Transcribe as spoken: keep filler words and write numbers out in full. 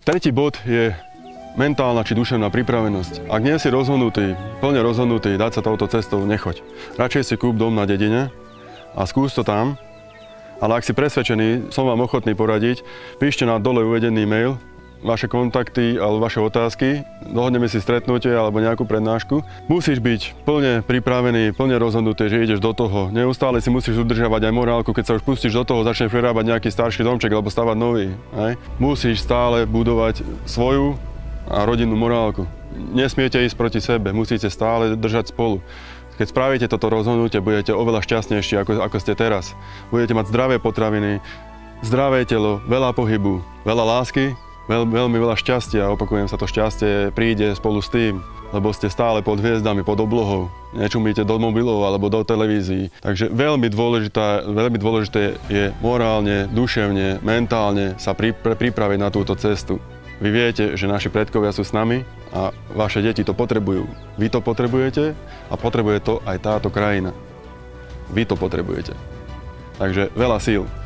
Tretí bod je mentálna či duševná pripravenosť. Ak nie si rozhodnutý, plne rozhodnutý dať sa touto cestou, nechoď. Radšej si kúp dom na dedine a skús to tam. Ale ak si presvedčený, som vám ochotný poradiť, píšte na dole uvedený mail, vaše kontakty alebo vaše otázky, dohodneme si stretnutie alebo nejakú prednášku. Musíš byť plne pripravený, plne rozhodnutý, že ideš do toho. Neustále si musíš udržiavať aj morálku, keď sa už pustíš do toho, začneš vyrábať nejaký starší domček alebo stavať nový. Hej? Musíš stále budovať svoju a rodinnú morálku. Nesmiete ísť proti sebe, musíte stále držať spolu. Keď spravíte toto rozhodnutie, budete oveľa šťastnejší, ako, ako ste teraz. Budete mať zdravé potraviny, zdravé telo, veľa pohybu, veľa lásky, veľ, veľmi veľa šťastia. Opakujem sa, to šťastie príde spolu s tým, lebo ste stále pod hviezdami, pod oblohou. Nečumíte do mobilov alebo do televízií. Takže veľmi dôležité, veľmi dôležité je morálne, duševne, mentálne sa pri, pripraviť na túto cestu. Vy viete, že naši predkovia sú s nami a vaše deti to potrebujú. Vy to potrebujete a potrebuje to aj táto krajina. Vy to potrebujete. Takže veľa síl.